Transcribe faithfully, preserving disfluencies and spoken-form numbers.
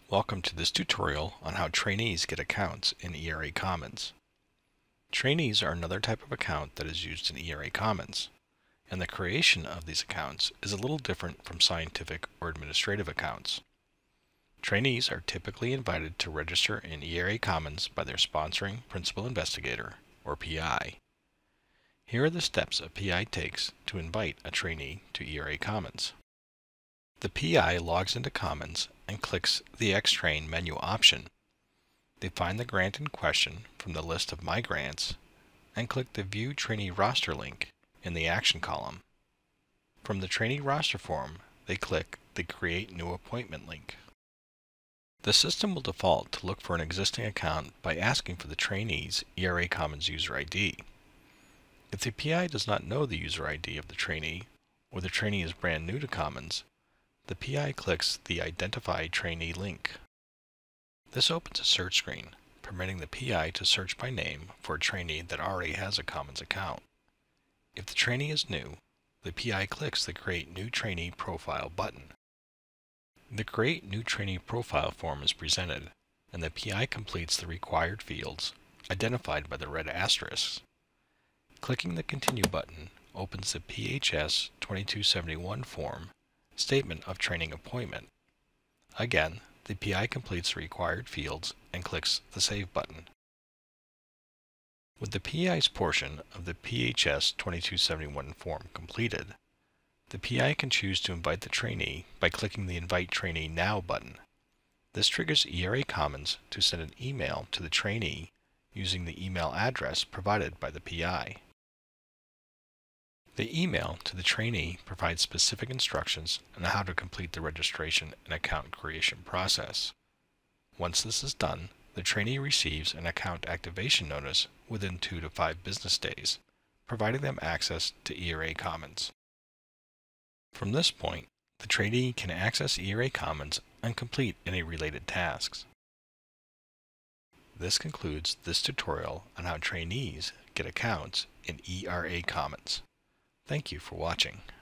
Welcome to this tutorial on how trainees get accounts in E R A Commons. Trainees are another type of account that is used in E R A Commons, and the creation of these accounts is a little different from scientific or administrative accounts. Trainees are typically invited to register in E R A Commons by their sponsoring principal investigator, or P I. Here are the steps a P I takes to invite a trainee to E R A Commons. The P I logs into Commons and clicks the X-Train menu option. They find the grant in question from the list of My Grants and click the View Trainee Roster link in the Action column. From the Trainee Roster form, they click the Create New Appointment link. The system will default to look for an existing account by asking for the trainee's E R A Commons user I D. If the P I does not know the user I D of the trainee, or the trainee is brand new to Commons, the P I clicks the Identify Trainee link. This opens a search screen, permitting the P I to search by name for a trainee that already has a Commons account. If the trainee is new, the P I clicks the Create New Trainee Profile button. The Create New Trainee Profile form is presented, and the P I completes the required fields, identified by the red asterisks. Clicking the Continue button opens the P H S twenty-two seventy-one form, Statement of Training Appointment. Again, the P I completes the required fields and clicks the Save button. With the P I's portion of the P H S twenty-two seventy-one form completed, the P I can choose to invite the trainee by clicking the Invite Trainee Now button. This triggers E R A Commons to send an email to the trainee using the email address provided by the P I. The email to the trainee provides specific instructions on how to complete the registration and account creation process. Once this is done, the trainee receives an account activation notice within two to five business days, providing them access to E R A Commons. From this point, the trainee can access E R A Commons and complete any related tasks. This concludes this tutorial on how trainees get accounts in E R A Commons. Thank you for watching.